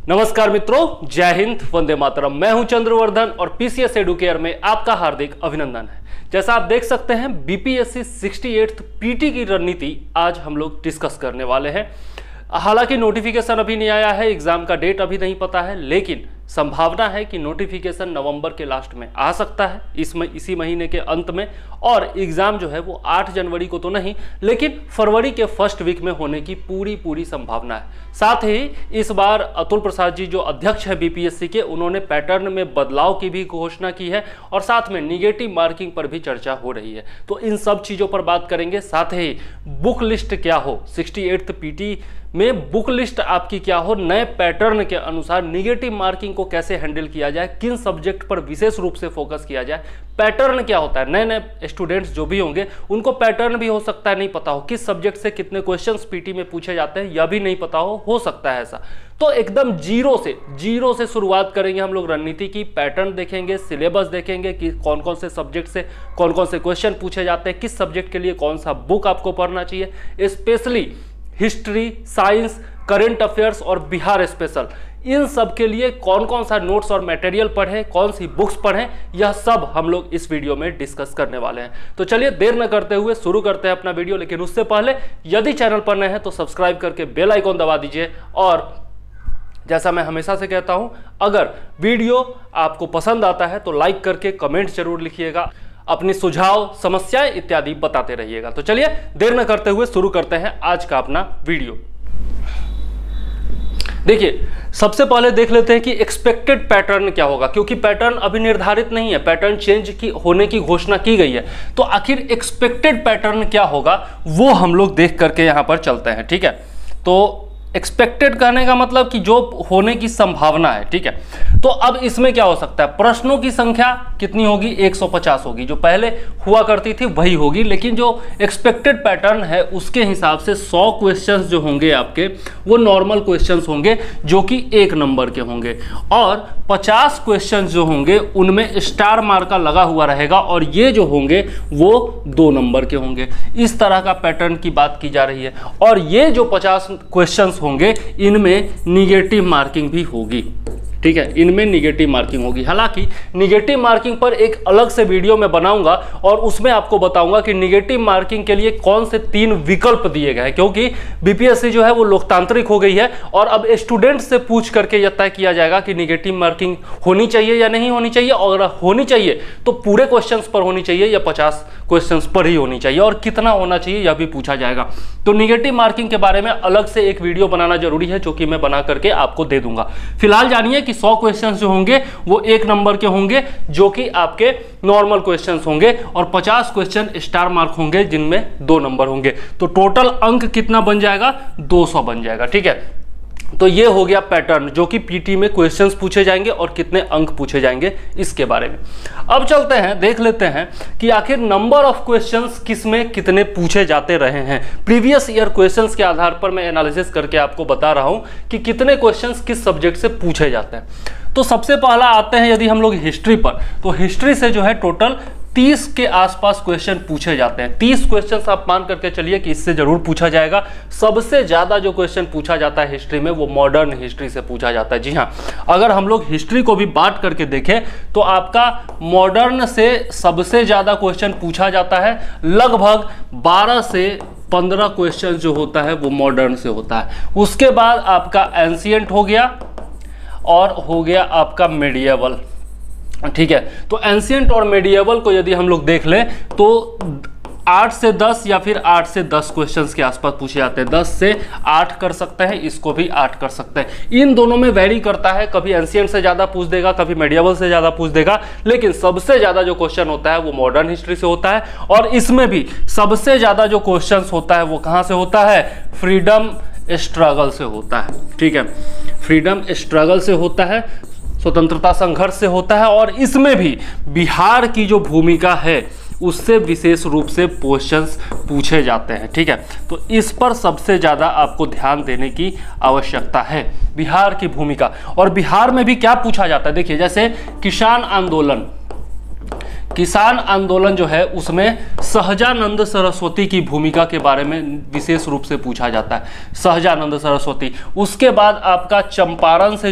नमस्कार मित्रों, जय हिंद, वंदे मातरम। मैं हूं चंद्रवर्धन और पीसीएस एडुकेयर में आपका हार्दिक अभिनंदन है। जैसा आप देख सकते हैं, बीपीएससी 68th पीटी की रणनीति आज हम लोग डिस्कस करने वाले हैं। हालांकि नोटिफिकेशन अभी नहीं आया है, एग्जाम का डेट अभी नहीं पता है, लेकिन संभावना है कि नोटिफिकेशन नवंबर के लास्ट में आ सकता है, इसी महीने के अंत में। और एग्जाम जो है वो 8 जनवरी को तो नहीं, लेकिन फरवरी के फर्स्ट वीक में होने की पूरी संभावना है। साथ ही इस बार अतुल प्रसाद जी जो अध्यक्ष है बीपीएससी के, उन्होंने पैटर्न में बदलाव की भी घोषणा की है और साथ में निगेटिव मार्किंग पर भी चर्चा हो रही है। तो इन सब चीज़ों पर बात करेंगे। साथ ही बुक लिस्ट क्या हो, 68th पीटी में बुक लिस्ट आपकी क्या हो, नए पैटर्न के अनुसार निगेटिव मार्किंग को कैसे हैंडल किया जाए, किन सब्जेक्ट पर विशेष रूप से फोकस किया जाए, पैटर्न क्या होता है। नए स्टूडेंट्स जो भी होंगे उनको पैटर्न भी हो सकता है नहीं पता हो, किस सब्जेक्ट से कितने क्वेश्चंस पीटी में पूछे जाते हैं यह भी नहीं पता हो सकता है ऐसा। तो एकदम जीरो से शुरुआत करेंगे हम लोग रणनीति की। पैटर्न देखेंगे, सिलेबस देखेंगे कि कौन कौन से सब्जेक्ट से कौन कौन से क्वेश्चन पूछे जाते हैं, किस सब्जेक्ट के लिए कौन सा बुक आपको पढ़ना चाहिए, specially history, science, current affairs और बिहार स्पेशल, इन सब के लिए कौन कौन सा नोट्स और मटेरियल पढ़ें, कौन सी बुक्स पढ़ें, यह सब हम लोग इस वीडियो में डिस्कस करने वाले हैं। तो चलिए देर न करते हुए शुरू करते हैं अपना वीडियो। लेकिन उससे पहले यदि चैनल पर नए हैं तो सब्सक्राइब करके बेल आइकॉन दबा दीजिए। और जैसा मैं हमेशा से कहता हूं, अगर वीडियो आपको पसंद आता है तो लाइक करके कमेंट जरूर लिखिएगा, अपनी सुझाव, समस्याएं इत्यादि बताते रहिएगा। तो चलिए देर न करते हुए शुरू करते हैं आज का अपना वीडियो। देखिए, सबसे पहले देख लेते हैं कि एक्सपेक्टेड पैटर्न क्या होगा, क्योंकि पैटर्न अभी निर्धारित नहीं है, पैटर्न चेंज की होने की घोषणा की गई है। तो आखिर एक्सपेक्टेड पैटर्न क्या होगा वो हम लोग देख करके यहां पर चलते हैं। ठीक है, तो एक्सपेक्टेड कहने का मतलब कि जो होने की संभावना है। ठीक है, तो अब इसमें क्या हो सकता है, प्रश्नों की संख्या कितनी होगी, 150 होगी, जो पहले हुआ करती थी वही होगी। लेकिन जो एक्सपेक्टेड पैटर्न है उसके हिसाब से 100 क्वेश्चंस जो होंगे आपके वो नॉर्मल क्वेश्चंस होंगे जो कि 1 नंबर के होंगे, और 50 क्वेश्चंस जो होंगे उनमें स्टार मार्का लगा हुआ रहेगा और ये जो होंगे वो 2 नंबर के होंगे। इस तरह का पैटर्न की बात की जा रही है। और ये जो 50 क्वेश्चंस होंगे इनमें निगेटिव मार्किंग भी होगी। ठीक है, इनमें निगेटिव मार्किंग होगी। हालांकि निगेटिव मार्किंग पर एक अलग से वीडियो में बनाऊंगा और उसमें आपको बताऊंगा कि निगेटिव मार्किंग के लिए कौन से 3 विकल्प दिए गए हैं, क्योंकि बीपीएससी जो है वो लोकतांत्रिक हो गई है और अब स्टूडेंट से पूछ करके यह तय किया जाएगा कि निगेटिव मार्किंग होनी चाहिए या नहीं होनी चाहिए, और होनी चाहिए तो पूरे क्वेश्चंस पर होनी चाहिए या 50 क्वेश्चंस पर ही होनी चाहिए, और कितना होना चाहिए यह भी पूछा जाएगा। तो निगेटिव मार्किंग के बारे में अलग से एक वीडियो बनाना जरूरी है, जो कि मैं बना करके आपको दे दूंगा। फिलहाल जानिए कि 100 क्वेश्चंस जो होंगे वो 1 नंबर के होंगे, जो कि आपके नॉर्मल क्वेश्चंस होंगे, और 50 क्वेश्चन स्टार मार्क होंगे जिनमें 2 नंबर होंगे। तो टोटल अंक कितना बन जाएगा, 200 बन जाएगा। ठीक है, तो ये हो गया पैटर्न जो कि पीटी में क्वेश्चंस पूछे जाएंगे और कितने अंक पूछे जाएंगे इसके बारे में। अब चलते हैं, देख लेते हैं कि आखिर नंबर ऑफ क्वेश्चंस किस में कितने पूछे जाते रहे हैं। प्रीवियस ईयर क्वेश्चंस के आधार पर मैं एनालिसिस करके आपको बता रहा हूं कि कितने क्वेश्चंस किस सब्जेक्ट से पूछे जाते हैं। तो सबसे पहला आते हैं यदि हम लोग हिस्ट्री पर, तो हिस्ट्री से जो है टोटल 30 के आसपास क्वेश्चन पूछे जाते हैं। 30 क्वेश्चन आप मान करके चलिए कि इससे जरूर पूछा जाएगा। सबसे ज्यादा जो क्वेश्चन पूछा जाता है हिस्ट्री में वो मॉडर्न हिस्ट्री से पूछा जाता है। जी हाँ, अगर हम लोग हिस्ट्री को भी बांट करके देखें तो आपका मॉडर्न से सबसे ज्यादा क्वेश्चन पूछा जाता है। लगभग 12 से 15 क्वेश्चन जो होता है वो मॉडर्न से होता है। उसके बाद आपका एंशिएंट हो गया और हो गया आपका मेडिएवल। ठीक है, तो एंशिएंट और मेडिएवल को यदि हम लोग देख लें तो 8 से 10 या फिर 8 से 10 क्वेश्चंस के आसपास पूछे जाते हैं। 10 से 8 कर सकते हैं, इसको भी 8 कर सकते हैं। इन दोनों में वेरी करता है, कभी एंशिएंट से ज़्यादा पूछ देगा, कभी मेडिएवल से ज़्यादा पूछ देगा, लेकिन सबसे ज़्यादा जो क्वेश्चन होता है वो मॉडर्न हिस्ट्री से होता है। और इसमें भी सबसे ज़्यादा जो क्वेश्चन होता है वो कहाँ से होता है, फ्रीडम स्ट्रगल से होता है। ठीक है, फ्रीडम स्ट्रगल से होता है, स्वतंत्रता संघर्ष से होता है, और इसमें भी बिहार की जो भूमिका है उससे विशेष रूप से क्वेश्चंस पूछे जाते हैं। ठीक है, तो इस पर सबसे ज़्यादा आपको ध्यान देने की आवश्यकता है, बिहार की भूमिका। और बिहार में भी क्या पूछा जाता है, देखिए जैसे किसान आंदोलन, किसान आंदोलन जो है उसमें सहजानंद सरस्वती की भूमिका के बारे में विशेष रूप से पूछा जाता है, सहजानंद सरस्वती। उसके बाद आपका चंपारण से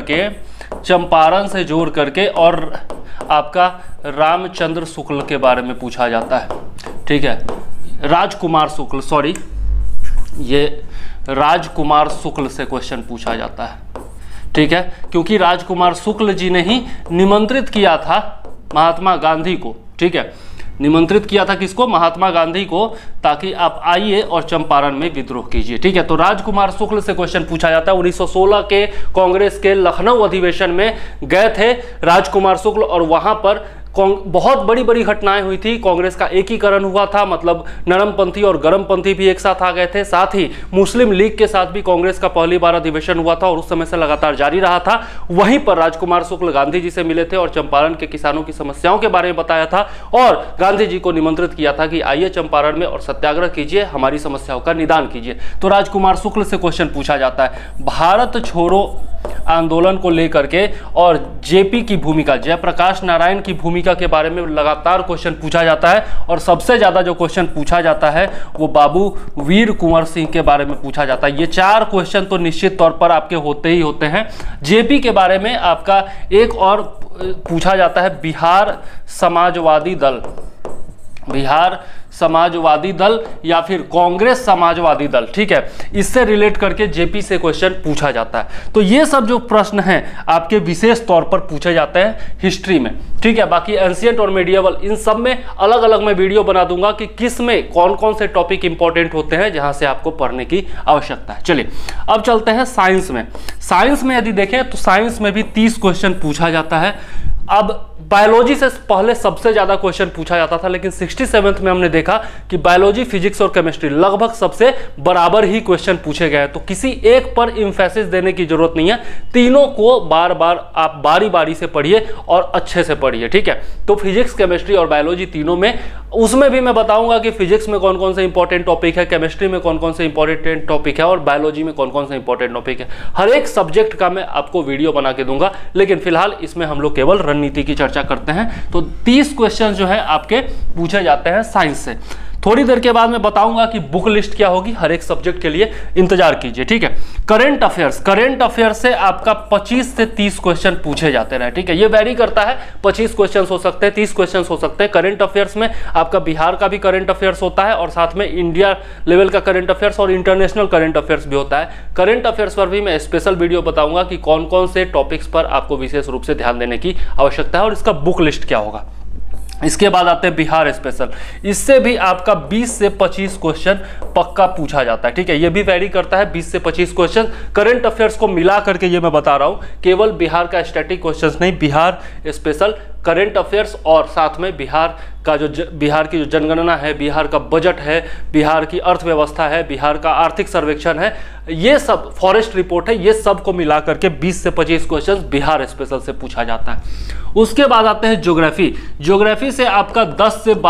जोड़ करके और आपका रामचंद्र शुक्ल के बारे में पूछा जाता है, ठीक है, राजकुमार शुक्ल, सॉरी, ये राजकुमार शुक्ल से क्वेश्चन पूछा जाता है, ठीक है, क्योंकि राजकुमार शुक्ल जी ने ही निमंत्रित किया था महात्मा गांधी को, ठीक है, निमंत्रित किया था किसको? महात्मा गांधी को, ताकि आप आइए और चंपारण में विद्रोह कीजिए, ठीक है। तो राजकुमार शुक्ल से क्वेश्चन पूछा जाता है। 1916 के कांग्रेस के लखनऊ अधिवेशन में गए थे राजकुमार शुक्ल और वहां पर बहुत बड़ी बड़ी घटनाएं हुई थी। कांग्रेस का एकीकरण हुआ था, मतलब नरमपंथी और गरमपंथी भी एक साथ आ गए थे। साथ ही मुस्लिम लीग के साथ भी कांग्रेस का पहली बार अधिवेशन हुआ था और उस समय से लगातार जारी रहा था। वहीं पर राजकुमार शुक्ल गांधी जी से मिले थे और चंपारण के किसानों की समस्याओं के बारे में बताया था और गांधी जी को निमंत्रित किया था कि आइए चंपारण में और सत्याग्रह कीजिए, हमारी समस्याओं का निदान कीजिए। तो राजकुमार शुक्ल से क्वेश्चन पूछा जाता है। भारत छोड़ो आंदोलन को लेकर के और जेपी की भूमिका, जयप्रकाश नारायण की भूमिका के बारे में लगातार क्वेश्चन पूछा जाता है और सबसे ज्यादा जो क्वेश्चन पूछा जाता है वो बाबू वीर कुंवर सिंह के बारे में पूछा जाता है। ये 4 क्वेश्चन तो निश्चित तौर पर आपके होते ही होते हैं। जेपी के बारे में आपका एक और पूछा जाता है, बिहार समाजवादी दल या फिर कांग्रेस समाजवादी दल, ठीक है, इससे रिलेट करके जेपी से क्वेश्चन पूछा जाता है। तो ये सब जो प्रश्न हैं आपके विशेष तौर पर पूछे जाते हैं हिस्ट्री में, ठीक है। बाकी एंशिएंट और मेडिएवल इन सब में अलग अलग मैं वीडियो बना दूंगा कि किस में कौन कौन से टॉपिक इंपॉर्टेंट होते हैं जहां से आपको पढ़ने की आवश्यकता है। चलिए अब चलते हैं साइंस में। साइंस में यदि देखें तो साइंस में भी 30 क्वेश्चन पूछा जाता है। अब बायोलॉजी से पहले सबसे ज्यादा क्वेश्चन पूछा जाता था, लेकिन 67th में हमने देखा कि बायोलॉजी, फिजिक्स और केमिस्ट्री लगभग सबसे बराबर ही क्वेश्चन पूछे गए हैं। तो किसी एक पर इंफेसिस देने की जरूरत नहीं है, तीनों को बार बार आप बारी बारी से पढ़िए और अच्छे से पढ़िए, ठीक है। तो फिजिक्स, केमिस्ट्री और बायोलॉजी तीनों में, उसमें भी मैं बताऊंगा कि फिजिक्स में कौन कौन से इंपॉर्टेंट टॉपिक है, केमिस्ट्री में कौन कौन से इंपॉर्टेंट टॉपिक है और बायोलॉजी में कौन कौन से इंपॉर्टेंट टॉपिक है। हर एक सब्जेक्ट का मैं आपको वीडियो बना के दूंगा, लेकिन फिलहाल इसमें हम लोग केवल रणनीति की चर्चा करते हैं। तो 30 क्वेश्चन जो है आपके पूछे जाते हैं साइंस से। थोड़ी देर के बाद मैं बताऊंगा कि बुक लिस्ट क्या होगी हर एक सब्जेक्ट के लिए, इंतजार कीजिए, ठीक है। करंट अफेयर्स से आपका 25 से 30 क्वेश्चन पूछे जाते रहे, ठीक है। ये वैरी करता है, 25 क्वेश्चन हो सकते हैं, 30 क्वेश्चन हो सकते हैं। करंट अफेयर्स में आपका बिहार का भी करंट अफेयर्स होता है और साथ में इंडिया लेवल का करंट अफेयर्स और इंटरनेशनल करंट अफेयर्स भी होता है। करंट अफेयर्स पर भी मैं स्पेशल वीडियो बताऊंगा कि कौन कौन से टॉपिक्स पर आपको विशेष रूप से ध्यान देने की आवश्यकता है और इसका बुक लिस्ट क्या होगा। इसके बाद आते हैं बिहार स्पेशल, इससे भी आपका 20 से 25 क्वेश्चन पक्का पूछा जाता है, ठीक है। ये भी वैरी करता है, 20 से 25 क्वेश्चन करंट अफेयर्स को मिला करके ये मैं बता रहा हूं, केवल बिहार का स्टैटिक क्वेश्चंस नहीं, बिहार स्पेशल करंट अफेयर्स और साथ में बिहार की जो जनगणना है, बिहार का बजट है, बिहार की अर्थव्यवस्था है, बिहार का आर्थिक सर्वेक्षण है, ये सब फॉरेस्ट रिपोर्ट है, ये सब को मिला करके 20 से 25 क्वेश्चंस बिहार स्पेशल से पूछा जाता है। उसके बाद आते हैं ज्योग्राफी से आपका 10 से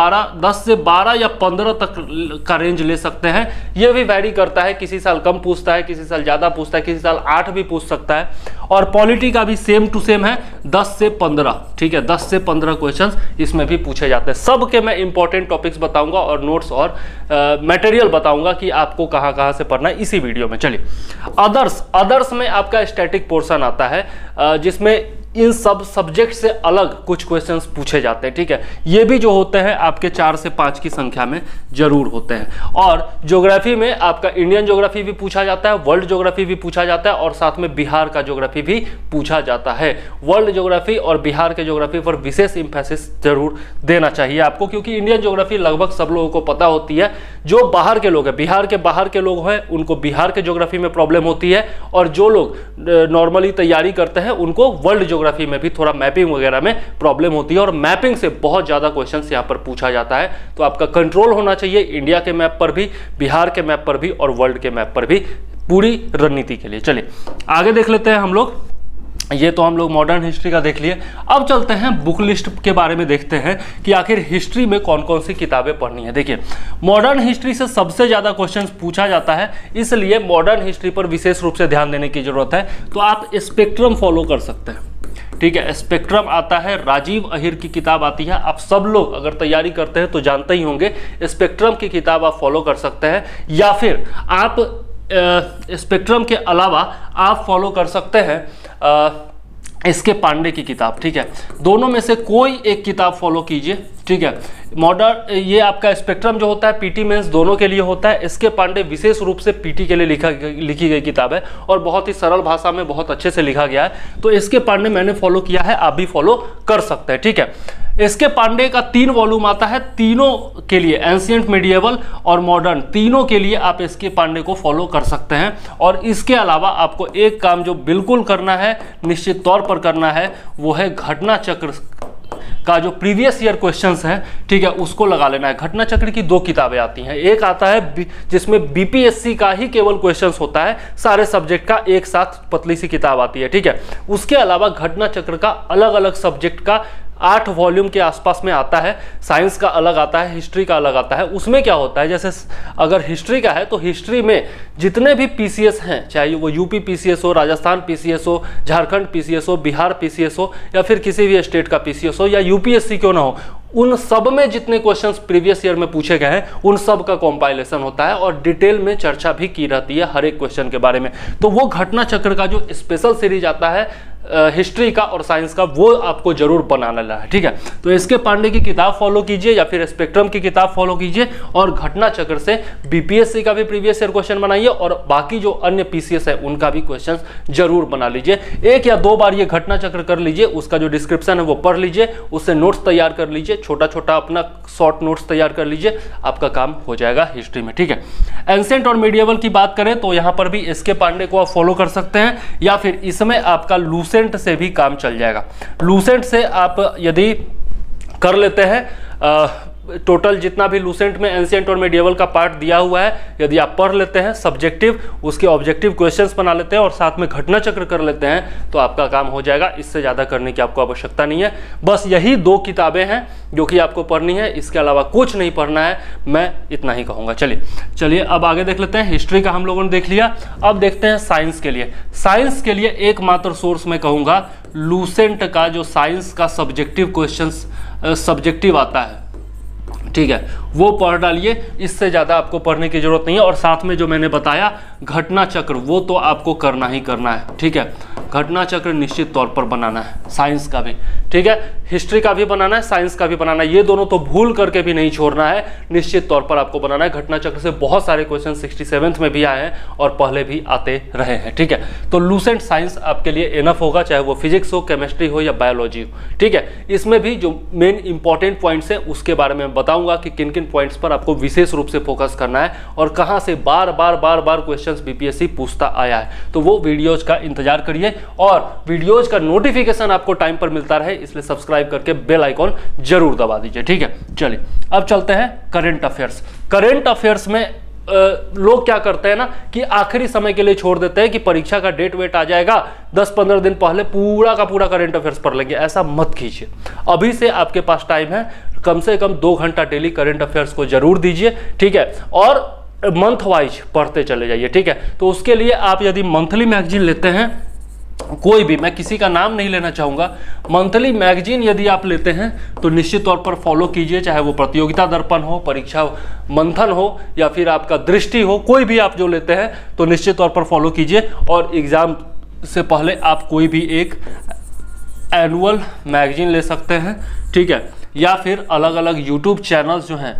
12 या 15 तक का रेंज ले सकते हैं। ये भी वैरी करता है, किसी साल कम पूछता है, किसी साल ज्यादा पूछता है, किसी साल 8 भी पूछ सकता है। और पॉलिटी का भी सेम टू सेम है, 10 से 15, ठीक है, 10 से 15 क्वेश्चंस इसमें भी पूछे जाते हैं। सब के मैं इंपॉर्टेंट टॉपिक्स बताऊंगा और नोट्स और मटेरियल बताऊंगा कि आपको कहां कहां से पढ़ना है इसी वीडियो में। चलिए अदर्स में आपका स्टैटिक पोर्शन आता है, जिसमें इन सब सब्जेक्ट से अलग कुछ क्वेश्चंस पूछे जाते हैं, ठीक है। ये भी जो होते हैं आपके 4 से 5 की संख्या में जरूर होते हैं। और ज्योग्राफी में आपका इंडियन ज्योग्राफी भी पूछा जाता है, वर्ल्ड ज्योग्राफी भी पूछा जाता है और साथ में बिहार का ज्योग्राफी भी पूछा जाता है। वर्ल्ड ज्योग्राफी और बिहार के ज्योग्राफी पर विशेष इंफेसिस जरूर देना चाहिए आपको, क्योंकि इंडियन ज्योग्राफी लगभग सब लोगों को पता होती है। जो बाहर के लोग हैं, बिहार के बाहर के लोग हैं, उनको बिहार के ज्योग्राफी में प्रॉब्लम होती है, और जो लोग नॉर्मली तैयारी करते हैं उनको वर्ल्ड ज्योग्राफी में भी थोड़ा मैपिंग वगैरह में प्रॉब्लम होती है। और मैपिंग से बहुत ज्यादा क्वेश्चंस यहां पर पूछा जाता है, तो आपका कंट्रोल होना चाहिए इंडिया के मैप पर भी, बिहार के मैप पर भी और वर्ल्ड के मैप पर भी, पूरी रणनीति के लिए। चलिए आगे देख लेते हैं हम लोग। ये तो हम लोग मॉडर्न हिस्ट्री का देख लिए। अब चलते हैं बुक लिस्ट के बारे में, देखते हैं कि आखिर हिस्ट्री में कौन कौन सी किताबें पढ़नी है। देखिए मॉडर्न हिस्ट्री से सबसे ज़्यादा क्वेश्चंस पूछा जाता है, इसलिए मॉडर्न हिस्ट्री पर विशेष रूप से ध्यान देने की जरूरत है। तो आप स्पेक्ट्रम फॉलो कर सकते हैं, ठीक है। स्पेक्ट्रम आता है, राजीव अहिर की किताब आती है। आप सब लोग अगर तैयारी करते हैं तो जानते ही होंगे, स्पेक्ट्रम की किताब आप फॉलो कर सकते हैं, या फिर आप स्पेक्ट्रम के अलावा आप फॉलो कर सकते हैं एसके पांडे की किताब, ठीक है। दोनों में से कोई एक किताब फॉलो कीजिए, ठीक है। मॉडर्न, ये आपका स्पेक्ट्रम जो होता है पीटी मेंस दोनों के लिए होता है, एसके पांडे विशेष रूप से पीटी के लिए लिखी गई किताब है और बहुत ही सरल भाषा में बहुत अच्छे से लिखा गया है। तो एसके पांडे मैंने फॉलो किया है, आप भी फॉलो कर सकते हैं, ठीक है। एसके पांडे का 3 वॉल्यूम आता है, तीनों के लिए एंशिएंट, मिडिएवल और मॉडर्न, तीनों के लिए आप एसके पांडे को फॉलो कर सकते हैं। और इसके अलावा आपको एक काम जो बिल्कुल करना है, निश्चित तौर पर करना है, वो है घटना चक्र का जो प्रीवियस ईयर क्वेश्चंस हैं, ठीक है, उसको लगा लेना है। घटना चक्र की 2 किताबें आती हैं, एक आता है जिसमें बीपीएससी का ही केवल क्वेश्चंस होता है, सारे सब्जेक्ट का एक साथ पतली सी किताब आती है, ठीक है। उसके अलावा घटना चक्र का अलग अलग सब्जेक्ट का 8 वॉल्यूम के आसपास में आता है, साइंस का अलग आता है, हिस्ट्री का अलग आता है। उसमें क्या होता है, जैसे अगर हिस्ट्री का है तो हिस्ट्री में जितने भी पीसीएस हैं, चाहे वो यूपी पीसीएस हो, राजस्थान पीसीएस हो, झारखंड पीसीएस हो, बिहार पीसीएस हो, या फिर किसी भी स्टेट का पीसीएस हो, या यूपीएससी क्यों ना हो, उन सब में जितने क्वेश्चंस प्रीवियस ईयर में पूछे गए हैं उन सब का कॉम्पाइलेशन होता है और डिटेल में चर्चा भी की रहती है हर एक क्वेश्चन के बारे में। तो वो घटना चक्र का जो स्पेशल सीरीज आता है हिस्ट्री का और साइंस का, वो आपको जरूर बनाना है, ठीक है। तो एसके पांडे की किताब फॉलो कीजिए या फिर स्पेक्ट्रम की किताब फॉलो कीजिए और घटना चक्र से बीपीएससी का भी प्रीवियस ईयर क्वेश्चन बनाइए और बाकी जो अन्य पीसीएस है उनका भी क्वेश्चन जरूर बना लीजिए। 1 या 2 बार ये घटना चक्र कर लीजिए, उसका जो डिस्क्रिप्शन है वो पढ़ लीजिए, उससे नोट्स तैयार कर लीजिए, छोटा छोटा अपना शॉर्ट नोट्स तैयार कर लीजिए, आपका काम हो जाएगा हिस्ट्री में, ठीक है। एंशिएंट और मिडिएवल की बात करें तो यहाँ पर भी एसके पांडे को आप फॉलो कर सकते हैं, या फिर इसमें आपका लूसेंट से भी काम चल जाएगा। लूसेंट से आप यदि कर लेते हैं टोटल जितना भी लूसेंट में एंशिएंट और मिडिएवल का पार्ट दिया हुआ है, यदि आप पढ़ लेते हैं सब्जेक्टिव, उसके ऑब्जेक्टिव क्वेश्चंस बना लेते हैं और साथ में घटना चक्र कर लेते हैं तो आपका काम हो जाएगा। इससे ज़्यादा करने की आपको आवश्यकता नहीं है। बस यही 2 किताबें हैं जो कि आपको पढ़नी है, इसके अलावा कुछ नहीं पढ़ना है, मैं इतना ही कहूँगा। चलिए अब आगे देख लेते हैं। हिस्ट्री का हम लोगों ने देख लिया, अब देखते हैं साइंस के लिए। साइंस के लिए एकमात्र सोर्स मैं कहूँगा लूसेंट का जो साइंस का सब्जेक्टिव क्वेश्चंस सब्जेक्टिव आता है, ठीक है, वो पढ़ डालिए। इससे ज़्यादा आपको पढ़ने की जरूरत नहीं है। और साथ में जो मैंने बताया घटना चक्र, वो तो आपको करना ही करना है, ठीक है। घटना चक्र निश्चित तौर पर बनाना है, साइंस का भी, ठीक है, हिस्ट्री का भी बनाना है, साइंस का भी बनाना है। ये दोनों तो भूल करके भी नहीं छोड़ना है, निश्चित तौर पर आपको बनाना है। घटना चक्र से बहुत सारे क्वेश्चन 67th में भी आए हैं और पहले भी आते रहे हैं, ठीक है। तो लूसेंट साइंस आपके लिए इनफ होगा, चाहे वो फिजिक्स हो, केमिस्ट्री हो या बायोलॉजी हो, ठीक है। इसमें भी जो मेन इंपॉर्टेंट पॉइंट्स हैं उसके बारे में बताऊंगा कि किन किन पॉइंट्स पर आपको विशेष रूप से फोकस करना है और कहां से बार बार क्वेश्चंस बीपीएससी पूछता आया है। तो वो वीडियोज का इंतजार करिए और वीडियोज का नोटिफिकेशन आपको टाइम पर मिलता रहे, इसलिए सब्सक्राइब करके बेल आइकॉन जरूर दबा दीजिए, ठीक है। चलिए अब चलते हैं करंट अफेयर्स। करंट अफेयर्स में लोग क्या करते हैं ना कि आखिरी समय के लिए छोड़ देते हैं कि परीक्षा का डेट वेट आ जाएगा 10-15 दिन पहले पूरा का पूरा करंट अफेयर्स पढ़ लेंगे। ऐसा मत कीजिए, अभी से आपके पास टाइम है, कम से कम 2 घंटा डेली करंट अफेयर्स को जरूर दीजिए, ठीक है। और मंथ वाइज पढ़ते चले जाइए, ठीक है। तो उसके लिए आप यदि मंथली मैगजीन लेते हैं, कोई भी, मैं किसी का नाम नहीं लेना चाहूँगा, मंथली मैगजीन यदि आप लेते हैं तो निश्चित तौर पर फॉलो कीजिए, चाहे वो प्रतियोगिता दर्पण हो, परीक्षा मंथन हो या फिर आपका दृष्टि हो, कोई भी आप जो लेते हैं तो निश्चित तौर पर फॉलो कीजिए। और एग्ज़ाम से पहले आप कोई भी एक एनुअल मैगजीन ले सकते हैं, ठीक है, या फिर अलग अलग यूट्यूब चैनल्स जो हैं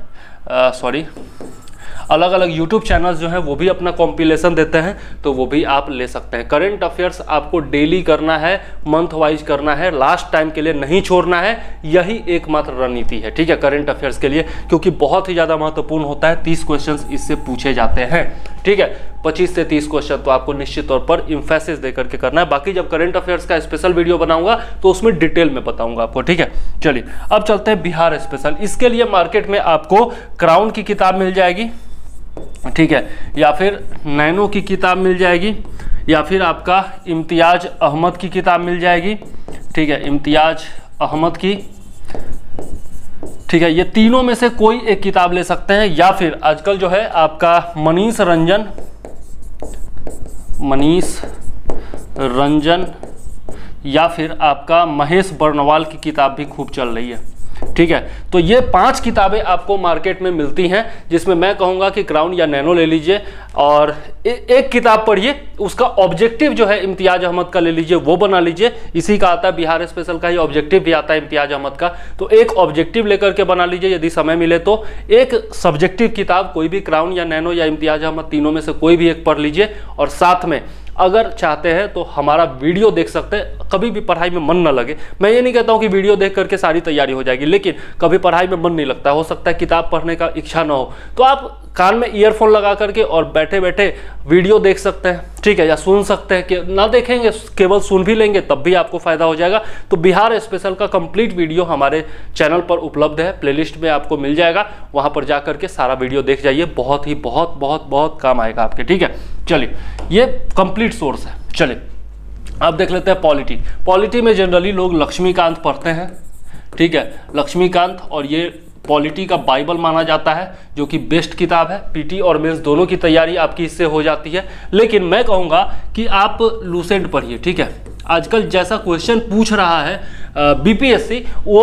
अलग अलग यूट्यूब चैनल्स जो हैं वो भी अपना कॉम्पिलेशन देते हैं, तो वो भी आप ले सकते हैं। करंट अफेयर्स आपको डेली करना है, मंथ वाइज करना है, लास्ट टाइम के लिए नहीं छोड़ना है, यही एकमात्र रणनीति है, ठीक है, करंट अफेयर्स के लिए, क्योंकि बहुत ही ज़्यादा महत्वपूर्ण होता है। 30 क्वेश्चन इससे पूछे जाते हैं, ठीक है, 25 से 30 क्वेश्चन तो आपको निश्चित तौर पर इम्फेसिस दे करके करना है। बाकी जब करंट अफेयर्स का स्पेशल वीडियो बनाऊंगा तो उसमें डिटेल में बताऊंगा आपको, ठीक है। चलिए अब चलते हैं बिहार स्पेशल। इसके लिए मार्केट में आपको क्राउन की किताब मिल जाएगी, ठीक है, या फिर नैनो की किताब मिल जाएगी, या फिर आपका इम्तियाज अहमद की किताब मिल जाएगी, ठीक है, इम्तियाज अहमद की, ठीक है। ये तीनों में से कोई एक किताब ले सकते हैं, या फिर आजकल जो है आपका मनीष रंजन या फिर आपका महेश बर्नवाल की किताब भी खूब चल रही है, ठीक है। तो ये 5 किताबें आपको मार्केट में मिलती हैं, जिसमें मैं कहूँगा कि क्राउन या नैनो ले लीजिए और एक किताब पढ़िए, उसका ऑब्जेक्टिव जो है इम्तियाज अहमद का ले लीजिए, वो बना लीजिए। इसी का आता है बिहार स्पेशल का ही ऑब्जेक्टिव भी आता है इम्तियाज अहमद का, तो एक ऑब्जेक्टिव लेकर के बना लीजिए यदि समय मिले तो। एक सब्जेक्टिव किताब कोई भी, क्राउन या नैनो या इम्तियाज अहमद, तीनों में से कोई भी एक पढ़ लीजिए। और साथ में अगर चाहते हैं तो हमारा वीडियो देख सकते हैं। कभी भी पढ़ाई में मन न लगे, मैं ये नहीं कहता हूँ कि वीडियो देख करके सारी तैयारी हो जाएगी, लेकिन कभी पढ़ाई में मन नहीं लगता, हो सकता है किताब पढ़ने का इच्छा ना हो, तो आप कान में ईयरफोन लगा करके और बैठे बैठे वीडियो देख सकते हैं, ठीक है, या सुन सकते हैं। कि ना देखेंगे, केवल सुन भी लेंगे तब भी आपको फायदा हो जाएगा। तो बिहार स्पेशल का कंप्लीट वीडियो हमारे चैनल पर उपलब्ध है, प्लेलिस्ट में आपको मिल जाएगा, वहां पर जा करके सारा वीडियो देख जाइए, बहुत ही बहुत काम आएगा आपके, ठीक है। चलिए, ये कंप्लीट सोर्स है। चलिए अब देख लेते हैं पॉलिटी। पॉलिटी में जनरली लोग लक्ष्मीकांत पढ़ते हैं, ठीक है, लक्ष्मीकांत, और ये पॉलिटी का बाइबल माना जाता है, जो कि बेस्ट किताब है। पीटी और मेंस दोनों की तैयारी आपकी इससे हो जाती है। लेकिन मैं कहूँगा कि आप लूसेंट पढ़िए, ठीक है। आजकल जैसा क्वेश्चन पूछ रहा है बीपीएससी, वो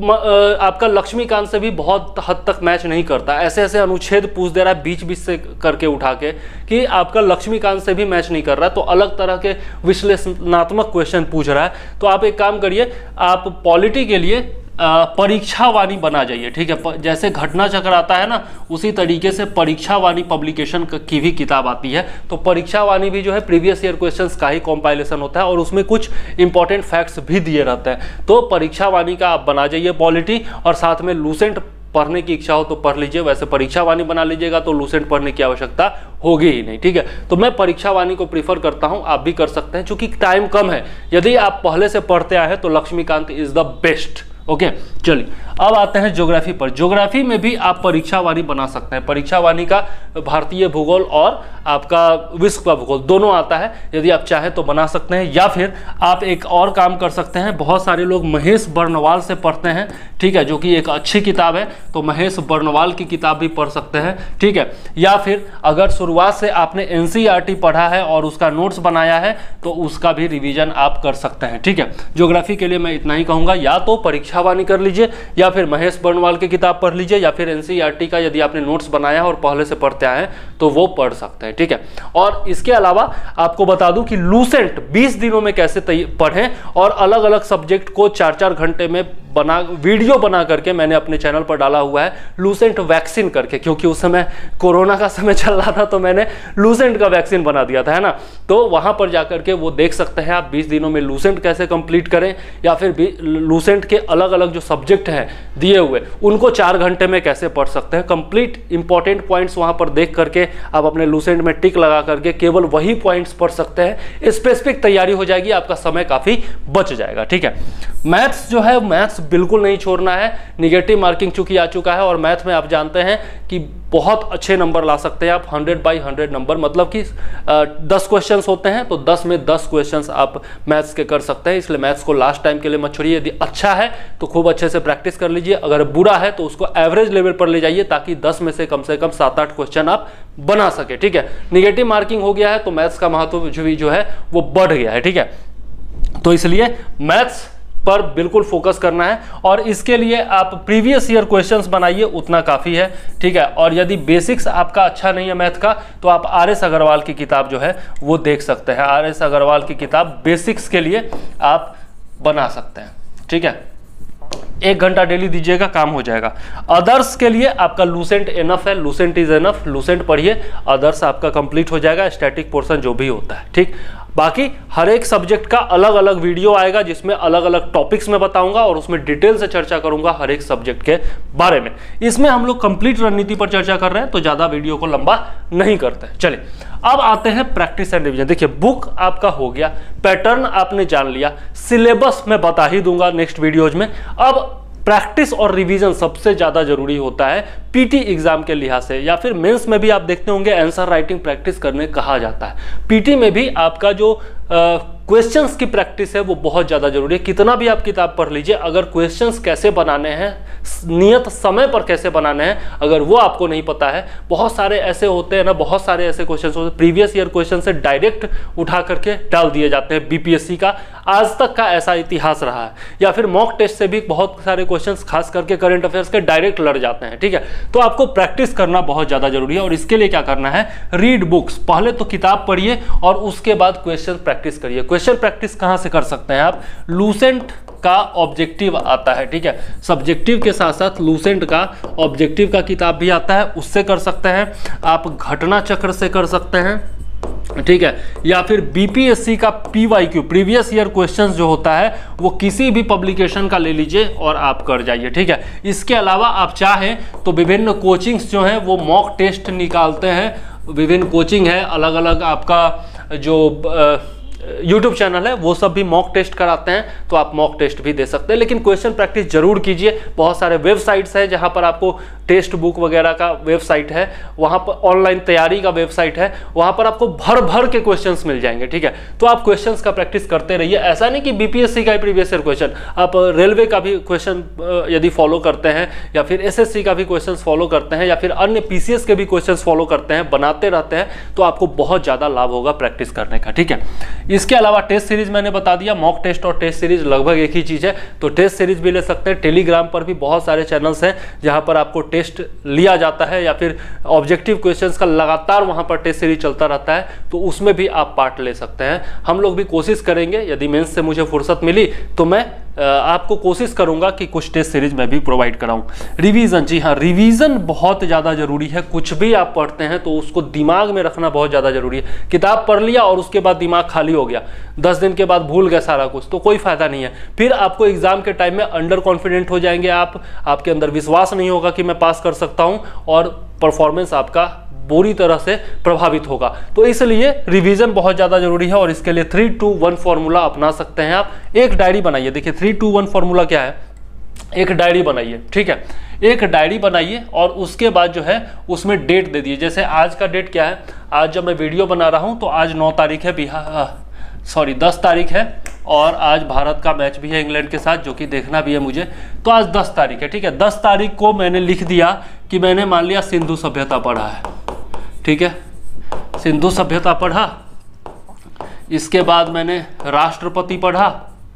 आपका लक्ष्मीकांत से भी बहुत हद तक मैच नहीं करता। ऐसे ऐसे अनुच्छेद पूछ दे रहा है बीच बीच से करके उठा के कि आपका लक्ष्मीकांत से भी मैच नहीं कर रहा है, तो अलग तरह के विश्लेषणात्मक क्वेश्चन पूछ रहा है। तो आप एक काम करिए, आप पॉलिटी के लिए परीक्षावाणी बना जाइए, ठीक है। जैसे घटना चक्र आता है ना, उसी तरीके से परीक्षावाणी पब्लिकेशन की भी किताब आती है। तो परीक्षावाणी भी जो है प्रीवियस ईयर क्वेश्चंस का ही कॉम्पाइलेशन होता है और उसमें कुछ इंपॉर्टेंट फैक्ट्स भी दिए रहते हैं। तो परीक्षावाणी का आप बना जाइए पॉलिटी, और साथ में लूसेंट पढ़ने की इच्छा हो तो पढ़ लीजिए। वैसे परीक्षावाणी बना लीजिएगा तो लूसेंट पढ़ने की आवश्यकता होगी ही नहीं, ठीक है। तो मैं परीक्षावाणी को प्रीफर करता हूं, आप भी कर सकते हैं, क्योंकि टाइम कम है। यदि आप पहले से पढ़ते आए हैं तो Laxmikant is the best, okay. चलिए अब आते हैं ज्योग्राफी पर। ज्योग्राफी में भी आप परीक्षावाणी बना सकते हैं। परीक्षावाणी का भारतीय भूगोल और आपका विश्व का भूगोल दोनों आता है, यदि आप चाहें तो बना सकते हैं। या फिर आप एक और काम कर सकते हैं, बहुत सारे लोग महेश बर्नवाल से पढ़ते हैं, ठीक है, जो कि एक अच्छी किताब है, तो महेश बर्नवाल की किताब भी पढ़ सकते हैं, ठीक है। या फिर अगर शुरुआत से आपने एनसीईआरटी पढ़ा है और उसका नोट्स बनाया है तो उसका भी रिवीजन आप कर सकते हैं, ठीक है। ज्योग्राफी के लिए मैं इतना ही कहूँगा, या तो परीक्षावाणी कर लीजिए, या फिर महेश बर्नवाल की किताब पढ़ लीजिए, या फिर एनसीईआरटी का यदि आपने नोट्स बनाया है और पहले से पढ़ते आए हैं तो वो पढ़ सकते हैं, ठीक है। और इसके अलावा आपको बता दूं कि लूसेंट 20 दिनों में कैसे पढ़ें, और अलग अलग सब्जेक्ट को 4-4 घंटे में वीडियो बना करके मैंने अपने चैनल पर डाला हुआ है, लूसेंट वैक्सीन करके, क्योंकि उस समय कोरोना का समय चल रहा था तो मैंने लूसेंट का वैक्सीन बना दिया था, है ना। तो वहां पर जाकर के वो देख सकते हैं आप 20 दिनों में लूसेंट कैसे कंप्लीट करें, या फिर लूसेंट के अलग अलग जो सब्जेक्ट हैं दिए हुए उनको 4 घंटे में कैसे पढ़ सकते हैं। कंप्लीट इंपॉर्टेंट पॉइंट्स वहां पर देख करके आप अपने लूसेंट में टिक लगा करके केवल वही पॉइंट्स पढ़ सकते हैं। स्पेसिफिक तैयारी हो जाएगी, आपका समय काफी बच जाएगा, ठीक है। मैथ्स जो है, मैथ्स बिल्कुल नहीं छोड़ना है। निगेटिव मार्किंग चूंकि आ चुका है, और मैथ में आप जानते हैं कि बहुत अच्छे नंबर ला सकते हैं आप, 100/100 नंबर, मतलब कि 10 क्वेश्चंस होते हैं तो 10 में 10 क्वेश्चंस आप मैथ्स के कर सकते हैं। इसलिए मैथ्स को लास्ट टाइम के लिए मत छोड़िए। यदि अच्छा है तो खूब अच्छे से प्रैक्टिस कर लीजिए, अगर बुरा है तो उसको एवरेज लेवल पर ले जाइए, ताकि 10 में से कम 7-8 क्वेश्चन आप बना सके, ठीक है। निगेटिव मार्किंग हो गया है तो मैथ्स का महत्व जो है वो बढ़ गया है, ठीक है। तो इसलिए मैथ्स पर बिल्कुल फोकस करना है, और इसके लिए आप प्रीवियस ईयर क्वेश्चंस बनाइए, उतना काफ़ी है, ठीक है। और यदि बेसिक्स आपका अच्छा नहीं है मैथ का, तो आप आर.एस. अग्रवाल की किताब जो है वो देख सकते हैं। आर.एस. अग्रवाल की किताब बेसिक्स के लिए आप बना सकते हैं, ठीक है। 1 घंटा डेली दीजिएगा, काम हो जाएगा। अदर्स के लिए आपका लूसेंट इनफ है, लूसेंट इज इनफ, लूसेंट पढ़िए, अदर्स आपका कंप्लीट हो जाएगा, स्टैटिक पोर्शन जो भी होता है, ठीक। बाकी हर एक सब्जेक्ट का अलग अलग वीडियो आएगा, जिसमें अलग अलग टॉपिक्स में बताऊंगा और उसमें डिटेल से चर्चा करूंगा हर एक सब्जेक्ट के बारे में। इसमें हम लोग कंप्लीट रणनीति पर चर्चा कर रहे हैं, तो ज्यादा वीडियो को लंबा नहीं करते। चलिए अब आते हैं प्रैक्टिस एंड रिवीजन। देखिए, बुक आपका हो गया, पैटर्न आपने जान लिया, सिलेबस मैं बता ही दूंगा नेक्स्ट वीडियोज में। अब प्रैक्टिस और रिवीजन सबसे ज्यादा जरूरी होता है। पीटी एग्जाम के लिहाज से, या फिर मेंस में भी आप देखते होंगे आंसर राइटिंग प्रैक्टिस करने कहा जाता है। पीटी में भी आपका जो क्वेश्चंस की प्रैक्टिस है वो बहुत ज़्यादा जरूरी है। कितना भी आप किताब पढ़ लीजिए, अगर क्वेश्चंस कैसे बनाने हैं, नियत समय पर कैसे बनाने हैं, अगर वो आपको नहीं पता है, बहुत सारे ऐसे होते हैं ना, बहुत सारे ऐसे क्वेश्चंस होते हैं प्रीवियस ईयर क्वेश्चन से डायरेक्ट उठा करके डाल दिए जाते हैं। बीपीएससी का आज तक का ऐसा इतिहास रहा है। या फिर मॉक टेस्ट से भी बहुत सारे क्वेश्चंस खास करके करंट अफेयर्स के डायरेक्ट लड़ जाते हैं, ठीक है। तो आपको प्रैक्टिस करना बहुत ज़्यादा जरूरी है, और इसके लिए क्या करना है, रीड बुक्स। पहले तो किताब पढ़िए और उसके बाद क्वेश्चन प्रैक्टिस करिए। क्वेश्चन प्रैक्टिस कहाँ से कर सकते हैं आप, लूसेंट का ऑब्जेक्टिव आता है, ठीक है। सब्जेक्टिव के साथ साथ लूसेंट का ऑब्जेक्टिव का किताब भी आता है, उससे कर सकते हैं आप। घटना चक्र से कर सकते हैं, ठीक है। या फिर बीपीएससी का पीवाईक्यू प्रीवियस ईयर क्वेश्चंस जो होता है वो किसी भी पब्लिकेशन का ले लीजिए और आप कर जाइए, ठीक है। इसके अलावा आप चाहें तो विभिन्न कोचिंग्स जो हैं वो मॉक टेस्ट निकालते हैं। विभिन्न कोचिंग है, अलग अलग आपका जो यूट्यूब चैनल है वो सब भी मॉक टेस्ट कराते हैं, तो आप मॉक टेस्ट भी दे सकते हैं। लेकिन क्वेश्चन प्रैक्टिस जरूर कीजिए। बहुत सारे वेबसाइट्स हैं जहां पर आपको टेक्स्ट बुक वगैरह का वेबसाइट है, वहां पर ऑनलाइन तैयारी का वेबसाइट है, वहां पर आपको भर भर के क्वेश्चंस मिल जाएंगे, ठीक है। तो आप क्वेश्चंस का प्रैक्टिस करते रहिए। ऐसा नहीं कि बीपीएससी का ही प्रीवियस ईयर क्वेश्चन, आप रेलवे का भी क्वेश्चन यदि फॉलो करते हैं, या फिर एसएससी का भी क्वेश्चन फॉलो करते हैं, या फिर अन्य पीसीएस के भी क्वेश्चन फॉलो करते हैं, बनाते रहते हैं, तो आपको बहुत ज़्यादा लाभ होगा प्रैक्टिस करने का, ठीक है। इसके अलावा टेस्ट सीरीज मैंने बता दिया, मॉक टेस्ट और टेस्ट सीरीज लगभग एक ही चीज़ है, तो टेस्ट सीरीज भी ले सकते हैं। टेलीग्राम पर भी बहुत सारे चैनल्स हैं जहां पर आपको टेस्ट लिया जाता है, या फिर ऑब्जेक्टिव क्वेश्चंस का लगातार वहां पर टेस्ट सीरीज चलता रहता है, तो उसमें भी आप पार्ट ले सकते हैं। हम लोग भी कोशिश करेंगे, यदि मेंस से मुझे फुर्सत मिली तो मैं आपको कोशिश करूंगा कि कुछ टेस्ट सीरीज मैं भी प्रोवाइड कराऊं। रिवीजन, जी हाँ, रिवीजन बहुत ज़्यादा जरूरी है। कुछ भी आप पढ़ते हैं तो उसको दिमाग में रखना बहुत ज़्यादा जरूरी है। किताब पढ़ लिया और उसके बाद दिमाग खाली हो गया, 10 दिन के बाद भूल गए सारा कुछ, तो कोई फायदा नहीं है। फिर आपको एग्जाम के टाइम में अंडर कॉन्फिडेंट हो जाएंगे आप, आपके अंदर विश्वास नहीं होगा कि मैं पास कर सकता हूँ, और परफॉर्मेंस आपका बुरी तरह से प्रभावित होगा। तो इसलिए रिवीजन बहुत ज़्यादा जरूरी है, और इसके लिए 3-2-1 फॉर्मूला अपना सकते हैं आप। एक डायरी बनाइए, देखिए 3-2-1 फॉर्मूला क्या है, एक डायरी बनाइए, ठीक है। एक डायरी बनाइए और उसके बाद जो है उसमें डेट दे दिए। जैसे आज का डेट क्या है, आज जब मैं वीडियो बना रहा हूँ तो आज 9 तारीख है, 10 तारीख है, और आज भारत का मैच भी है इंग्लैंड के साथ, जो कि देखना भी है मुझे। तो आज 10 तारीख है, ठीक है। 10 तारीख को मैंने लिख दिया कि मैंने मान लिया सिंधु सभ्यता पढ़ा है, ठीक है। सिंधु सभ्यता पढ़ा, इसके बाद मैंने राष्ट्रपति पढ़ा,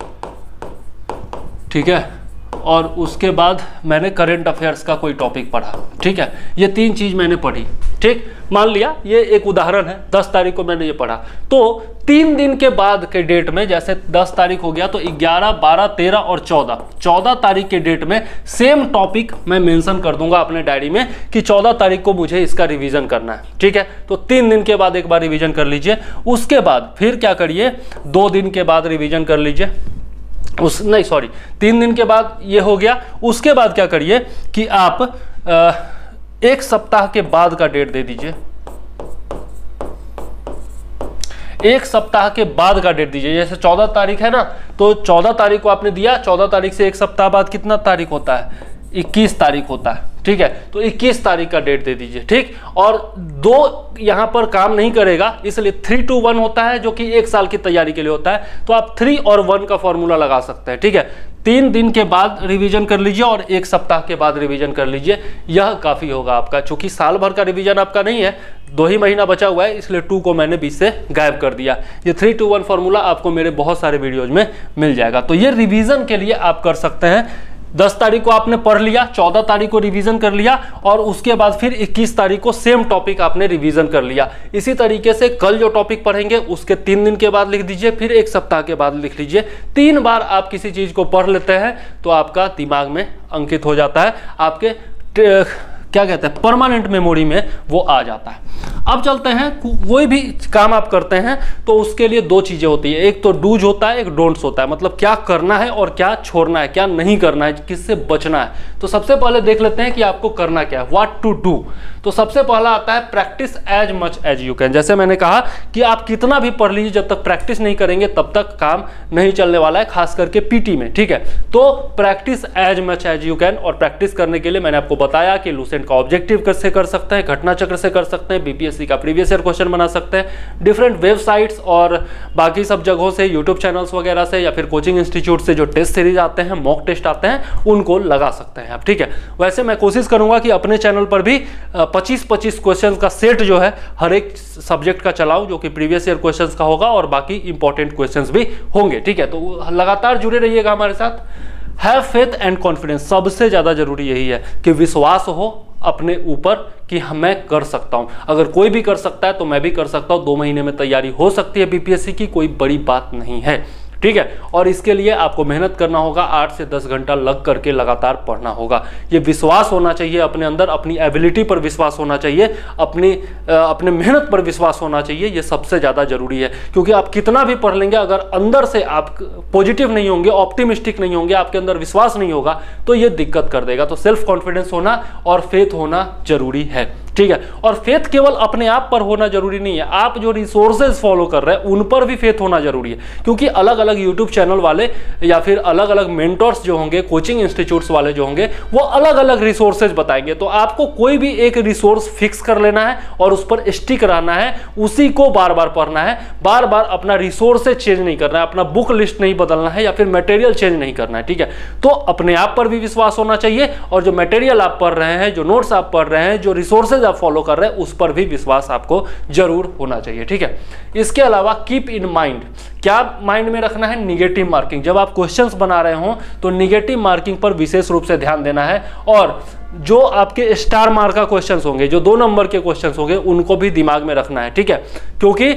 ठीक है, और उसके बाद मैंने करंट अफेयर्स का कोई टॉपिक पढ़ा, ठीक है। ये 3 चीज मैंने पढ़ी, ठीक। मान लिया ये एक उदाहरण है, 10 तारीख को मैंने ये पढ़ा, तो 3 दिन के बाद के डेट में, जैसे 10 तारीख हो गया तो 11, 12, 13 और 14 तारीख के डेट में सेम टॉपिक मैं मेंशन कर दूंगा अपने डायरी में कि 14 तारीख को मुझे इसका रिवीजन करना है, ठीक है। तो 3 दिन के बाद एक बार रिवीजन कर लीजिए। उसके बाद फिर क्या करिए, 2 दिन के बाद रिवीजन कर लीजिए। 3 दिन के बाद ये हो गया। उसके बाद क्या करिए कि आप 1 सप्ताह के बाद का डेट दे दीजिए। 1 सप्ताह के बाद का डेट दीजिए। जैसे 14 तारीख है ना, तो 14 तारीख को आपने दिया, 14 तारीख से 1 सप्ताह बाद कितना तारीख होता है, 21 तारीख होता है, ठीक है। तो 21 तारीख का डेट दे दीजिए, ठीक। और 2 यहां पर काम नहीं करेगा, इसलिए 3-2-1 होता है, जो कि 1 साल की तैयारी के लिए होता है। तो आप 3 और 1 का फॉर्मूला लगा सकते हैं, ठीक है। 3 दिन के बाद रिवीजन कर लीजिए और 1 सप्ताह के बाद रिवीजन कर लीजिए, यह काफी होगा आपका। चूंकि साल भर का रिवीजन आपका नहीं है, 2 ही महीना बचा हुआ है, इसलिए 2 को मैंने बीच से गायब कर दिया। ये 3-2-1 फॉर्मूला आपको मेरे बहुत सारे वीडियोज में मिल जाएगा। तो ये रिवीजन के लिए आप कर सकते हैं। 10 तारीख को आपने पढ़ लिया, 14 तारीख को रिवीजन कर लिया, और उसके बाद फिर 21 तारीख को सेम टॉपिक आपने रिवीजन कर लिया। इसी तरीके से कल जो टॉपिक पढ़ेंगे उसके 3 दिन के बाद लिख दीजिए, फिर 1 सप्ताह के बाद लिख लीजिए। 3 बार आप किसी चीज को पढ़ लेते हैं तो आपका दिमाग में अंकित हो जाता है, आपके क्या कहते हैं परमानेंट मेमोरी में वो आ जाता है। अब चलते हैं, कोई भी काम आप करते हैं तो उसके लिए 2 चीजें होती है, एक तो डूज होता है, एक डोंट्स होता है। मतलब क्या करना है और क्या छोड़ना है, क्या नहीं करना है, किससे बचना है। तो सबसे पहले देख लेते हैं कि आपको करना क्या है, व्हाट टू डू। तो सबसे पहला आता है practice as much as you can. जैसे मैंने कहा कि आप कितना भी पढ़ लीजिए, जब तक प्रैक्टिस नहीं करेंगे तब तक काम नहीं चलने वाला है, खास करके पीटी में, ठीक है। तो practice as much as you can, और प्रैक्टिस करने के लिए मैंने आपको बताया कि लूसेंट क्वेश्चन का ऑब्जेक्टिव कैसे कर सकते हैं, घटना चक्र से कर सकते हैं, बीपीएससी का प्रीवियस ईयर क्वेश्चन बना सकते हैं, डिफरेंट वेबसाइट्स और बाकी सब जगहों से, यूट्यूब चैनल्स वगैरह से या फिर कोचिंग इंस्टीट्यूट से जो टेस्ट सीरीज आते हैं, मॉक टेस्ट आते हैं, उनको लगा सकते हैं आप, ठीक है। वैसे मैं कोशिश करूंगा कि अपने चैनल पर भी 25-25 क्वेश्चन का सेट जो है हर एक सब्जेक्ट का चलाऊं, जो कि प्रीवियस ईयर क्वेश्चंस का होगा और बाकी इंपॉर्टेंट क्वेश्चंस भी होंगे, ठीक है। तो लगातार जुड़े रहिएगा हमारे साथ। हैव फेथ एंड कॉन्फिडेंस, सबसे ज्यादा जरूरी यही है कि विश्वास हो अपने ऊपर कि मैं कर सकता हूं। अगर कोई भी कर सकता है तो मैं भी कर सकता हूं। 2 महीने में तैयारी हो सकती है बीपीएससी की, कोई बड़ी बात नहीं है, ठीक है। और इसके लिए आपको मेहनत करना होगा, 8 से 10 घंटा लग करके लगातार पढ़ना होगा। ये विश्वास होना चाहिए अपने अंदर, अपनी एबिलिटी पर विश्वास होना चाहिए, अपने मेहनत पर विश्वास होना चाहिए। ये सबसे ज़्यादा जरूरी है, क्योंकि आप कितना भी पढ़ लेंगे, अगर अंदर से आप पॉजिटिव नहीं होंगे, ऑप्टिमिस्टिक नहीं होंगे, आपके अंदर विश्वास नहीं होगा, तो ये दिक्कत कर देगा। तो सेल्फ कॉन्फिडेंस होना और फेथ होना जरूरी है, ठीक है। और फेथ केवल अपने आप पर होना जरूरी नहीं है, आप जो रिसोर्सेज फॉलो कर रहे हैं उन पर भी फेथ होना जरूरी है, क्योंकि अलग अलग यूट्यूब चैनल वाले या फिर अलग अलग मेंटर्स जो होंगे, कोचिंग इंस्टीट्यूट्स वाले जो होंगे, वो अलग अलग रिसोर्सेज बताएंगे। तो आपको कोई भी एक रिसोर्स फिक्स कर लेना है और उस पर स्टिक रहना है, उसी को बार बार पढ़ना है, बार बार अपना रिसोर्सेज चेंज नहीं करना है, अपना बुक लिस्ट नहीं बदलना है या फिर मटेरियल चेंज नहीं करना है, ठीक है। तो अपने आप पर भी विश्वास होना चाहिए और जो मटेरियल आप पढ़ रहे हैं, जो नोट्स आप पढ़ रहे हैं, जो रिसोर्सेज आप फॉलो कर रहे हैं, उस पर भी विश्वास आपको जरूर होना चाहिए, ठीक है। इसके अलावा कीप इन माइंड, क्या माइंड में रखना है? Negative marking. जब आप क्वेश्चंस बना रहे हो तो निगेटिव मार्किंग पर विशेष रूप से ध्यान देना है, और जो आपके स्टार मार्क का क्वेश्चंस होंगे, जो 2 नंबर के क्वेश्चंस होंगे, उनको भी दिमाग में रखना है, ठीक है। क्योंकि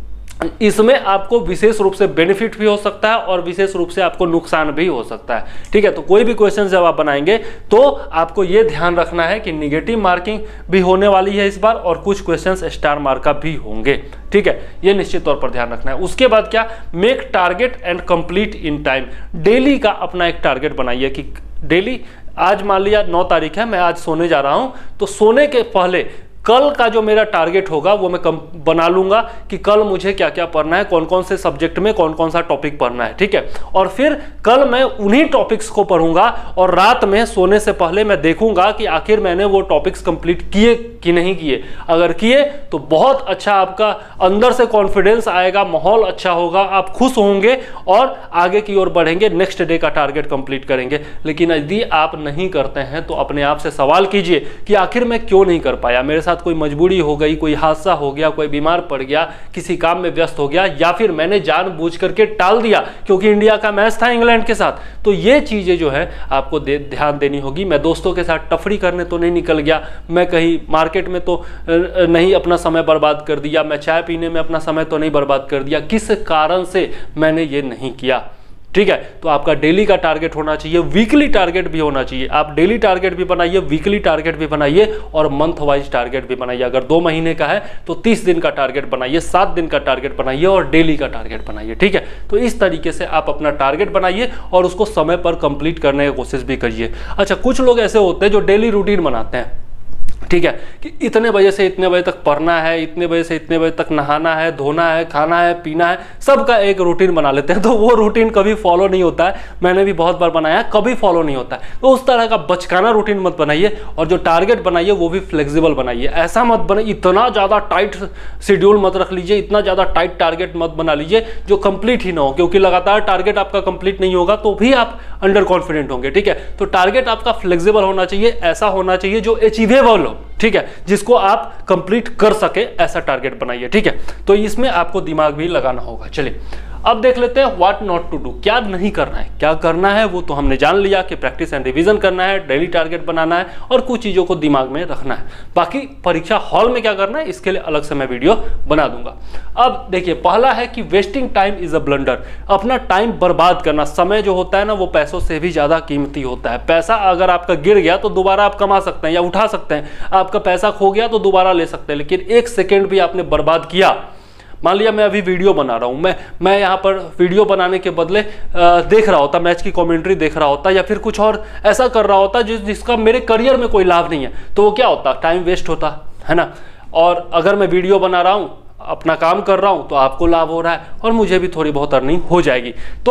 इसमें आपको विशेष रूप से बेनिफिट भी हो सकता है और विशेष रूप से आपको नुकसान भी हो सकता है, ठीक है। तो कोई भी क्वेश्चन जब आप बनाएंगे तो आपको ये ध्यान रखना है कि निगेटिव मार्किंग भी होने वाली है इस बार, और कुछ क्वेश्चंस स्टार मार्क का भी होंगे, ठीक है। ये निश्चित तौर पर ध्यान रखना है। उसके बाद क्या? Make target and complete in time. Daily का अपना एक टारगेट बनाइए कि डेली, आज मान लिया 9 तारीख है, मैं आज सोने जा रहा हूं, तो सोने के पहले कल का जो मेरा टारगेट होगा वो मैं बना लूंगा कि कल मुझे क्या क्या पढ़ना है, कौन कौन से सब्जेक्ट में कौन कौन सा टॉपिक पढ़ना है, ठीक है। और फिर कल मैं उन्हीं टॉपिक्स को पढ़ूंगा और रात में सोने से पहले मैं देखूंगा कि आखिर मैंने वो टॉपिक्स कंप्लीट किए कि नहीं किए। अगर किए तो बहुत अच्छा आपका अंदर से कॉन्फिडेंस आएगा, माहौल अच्छा होगा, आप खुश होंगे और आगे की ओर बढ़ेंगे, नेक्स्ट डे का टारगेट कंप्लीट करेंगे। लेकिन यदि आप नहीं करते हैं तो अपने आप से सवाल कीजिए कि आखिर मैं क्यों नहीं कर पाया, मेरे साथ कोई मजबूरी हो गई, कोई हादसा हो गया, कोई बीमार पड़ गया, किसी काम में व्यस्त हो गया, या फिर मैंने जानबूझ करके टाल दिया क्योंकि इंडिया का मैच था इंग्लैंड के साथ। तो ये चीजें जो है आपको ध्यान देनी होगी। मैं दोस्तों के साथ तफरी करने तो नहीं निकल गया, मैं कहीं मार्केट में तो नहीं अपना समय बर्बाद कर दिया, मैं चाय पीने में अपना समय तो नहीं बर्बाद कर दिया, किस कारण से मैंने ये नहीं किया, ठीक है। तो आपका डेली का टारगेट होना चाहिए, वीकली टारगेट भी होना चाहिए। आप डेली टारगेट भी बनाइए, वीकली टारगेट भी बनाइए और मंथ वाइज टारगेट भी बनाइए। अगर 2 महीने का है तो 30 दिन का टारगेट बनाइए, 7 दिन का टारगेट बनाइए और डेली का टारगेट बनाइए, ठीक है। तो इस तरीके से आप अपना टारगेट बनाइए और उसको समय पर कंप्लीट करने की कोशिश भी करिए। अच्छा, कुछ लोग ऐसे होते हैं जो डेली रूटीन बनाते हैं, ठीक है, कि इतने बजे से इतने बजे तक पढ़ना है, इतने बजे से इतने बजे तक नहाना है, धोना है, खाना है, पीना है, सबका एक रूटीन बना लेते हैं। तो वो रूटीन कभी फॉलो नहीं होता है, मैंने भी बहुत बार बनाया, कभी फॉलो नहीं होता है। तो उस तरह का बचकाना रूटीन मत बनाइए और जो टारगेट बनाइए वो भी फ्लेक्सिबल बनाइए। ऐसा मत बनाइए, इतना ज़्यादा टाइट शेड्यूल मत रख लीजिए, इतना ज़्यादा टाइट टारगेट मत बना लीजिए जो कंप्लीट ही ना हो, क्योंकि लगातार टारगेट आपका कंप्लीट नहीं होगा तो भी आप अंडर कॉन्फिडेंट होंगे, ठीक है। तो टारगेट आपका फ्लेक्सिबल होना चाहिए, ऐसा होना चाहिए जो अचीवेबल हो, ठीक है, जिसको आप कंप्लीट कर सके, ऐसा टारगेट बनाइए, ठीक है। तो इसमें आपको दिमाग भी लगाना होगा। चलिए अब देख लेते हैं व्हाट नॉट टू डू, क्या नहीं करना है। क्या करना है वो तो हमने जान लिया कि प्रैक्टिस एंड रिवीजन करना है, डेली टारगेट बनाना है और कुछ चीजों को दिमाग में रखना है। बाकी परीक्षा हॉल में क्या करना है इसके लिए अलग से मैं वीडियो बना दूंगा। अब देखिए, पहला है कि wasting time is a blunder. अपना टाइम बर्बाद करना, समय जो होता है ना वो पैसों से भी ज्यादा कीमती होता है। पैसा अगर आपका गिर गया तो दोबारा आप कमा सकते हैं या उठा सकते हैं, आपका पैसा खो गया तो दोबारा ले सकते हैं, लेकिन 1 सेकेंड भी आपने बर्बाद किया। मान लिया मैं अभी वीडियो बना रहा हूँ, मैं यहाँ पर वीडियो बनाने के बदले देख रहा होता, मैच की कमेंट्री देख रहा होता या फिर कुछ और ऐसा कर रहा होता जिसका मेरे करियर में कोई लाभ नहीं है, तो वो क्या होता, टाइम वेस्ट होता है ना। और अगर मैं वीडियो बना रहा हूँ, अपना काम कर रहा हूँ, तो आपको लाभ हो रहा है और मुझे भी थोड़ी बहुत अर्निंग हो जाएगी। तो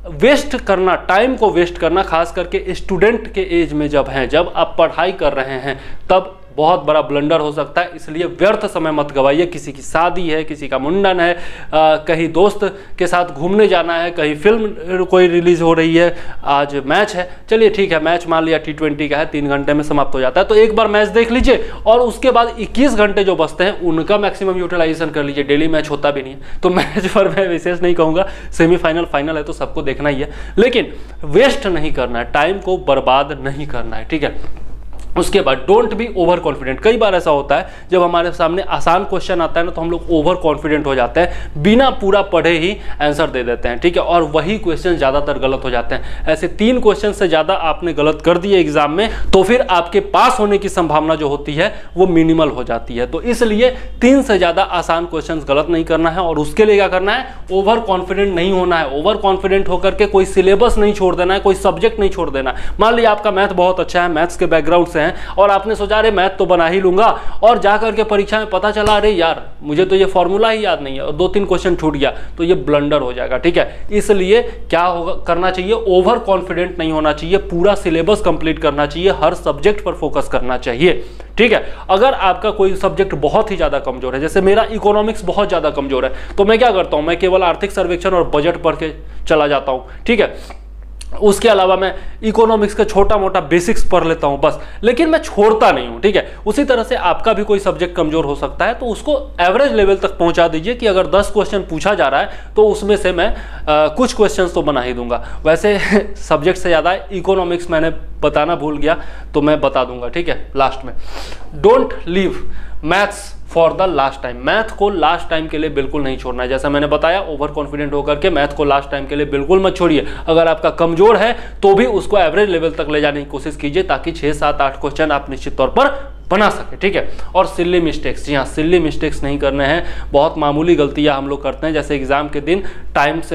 वेस्ट करना, टाइम को वेस्ट करना, खास करके स्टूडेंट के एज में जब हैं, जब आप पढ़ाई कर रहे हैं, तब बहुत बड़ा ब्लंडर हो सकता है। इसलिए व्यर्थ समय मत गवाइए। किसी की शादी है, किसी का मुंडन है, कहीं दोस्त के साथ घूमने जाना है, कहीं फिल्म कोई रिलीज हो रही है, आज मैच है, चलिए ठीक है, मैच मान लिया T20 का है, 3 घंटे में समाप्त हो जाता है, तो एक बार मैच देख लीजिए और उसके बाद 21 घंटे जो बचते हैं उनका मैक्सिमम यूटिलाइजेशन कर लीजिए। डेली मैच होता भी नहीं है, तो मैच पर मैं विशेष नहीं कहूँगा, सेमीफाइनल फाइनल है तो सबको देखना ही है, लेकिन वेस्ट नहीं करना है, टाइम को बर्बाद नहीं करना है, ठीक है। उसके बाद डोंट बी ओवर कॉन्फिडेंट। कई बार ऐसा होता है जब हमारे सामने आसान क्वेश्चन आता है ना, तो हम लोग ओवर कॉन्फिडेंट हो जाते हैं, बिना पूरा पढ़े ही आंसर दे देते हैं, ठीक है, और वही क्वेश्चन ज़्यादातर गलत हो जाते हैं। ऐसे 3 क्वेश्चन से ज़्यादा आपने गलत कर दिए एग्जाम में, तो फिर आपके पास होने की संभावना जो होती है वो मिनिमल हो जाती है। तो इसलिए 3 से ज़्यादा आसान क्वेश्चन गलत नहीं करना है, और उसके लिए क्या करना है, ओवर कॉन्फिडेंट नहीं होना है। ओवर कॉन्फिडेंट होकर के कोई सिलेबस नहीं छोड़ देना है, कोई सब्जेक्ट नहीं छोड़ देना। मान लिया आपका मैथ बहुत अच्छा है, मैथ्स के बैकग्राउंड से हैं, और आपने सोचा अरे मैथ तो बना ही लूंगा, और जाकर के परीक्षा में पता चला अरे यार मुझे तो ये फॉर्मूला ही याद नहीं है, और 2-3 क्वेश्चन छूट गया, तो ये ब्लंडर हो जाएगा, ठीक है। इसलिए क्या होगा, करना चाहिए, ओवर कॉन्फिडेंट नहीं होना चाहिए, पूरा सिलेबस कंप्लीट करना चाहिए, हर सब्जेक्ट पर फोकस करना चाहिए, ठीक है। अगर आपका कोई सब्जेक्ट बहुत ही ज्यादा कमजोर है, जैसे मेरा इकोनॉमिक्स बहुत ज्यादा कमजोर है, तो मैं क्या करता हूं, मैं केवल आर्थिक सर्वेक्षण और बजट पढ़ के चला जाता हूं, ठीक है। उसके अलावा मैं इकोनॉमिक्स का छोटा मोटा बेसिक्स पढ़ लेता हूं बस, लेकिन मैं छोड़ता नहीं हूं, ठीक है। उसी तरह से आपका भी कोई सब्जेक्ट कमजोर हो सकता है, तो उसको एवरेज लेवल तक पहुंचा दीजिए कि अगर 10 क्वेश्चन पूछा जा रहा है तो उसमें से मैं कुछ क्वेश्चंस तो बना ही दूंगा। वैसे सब्जेक्ट से ज़्यादा इकोनॉमिक्स मैंने बताना भूल गया, तो मैं बता दूंगा, ठीक है, लास्ट में। Don't leave maths for the last time. Math को लास्ट टाइम के लिए बिल्कुल नहीं छोड़ना है। जैसा मैंने बताया, ओवर कॉन्फिडेंट होकर के मैथ को लास्ट टाइम के लिए बिल्कुल मत छोड़िए। अगर आपका कमजोर है तो भी उसको एवरेज लेवल तक ले जाने की कोशिश कीजिए, ताकि 6, 7, 8 क्वेश्चन आप निश्चित तौर पर बना सके, ठीक है। और सिल्ली मिस्टेक्स, जी हाँ, सिल्ली मिस्टेक्स नहीं करने हैं। बहुत मामूली गलतियां हम लोग करते हैं, जैसे एग्जाम के दिन टाइम से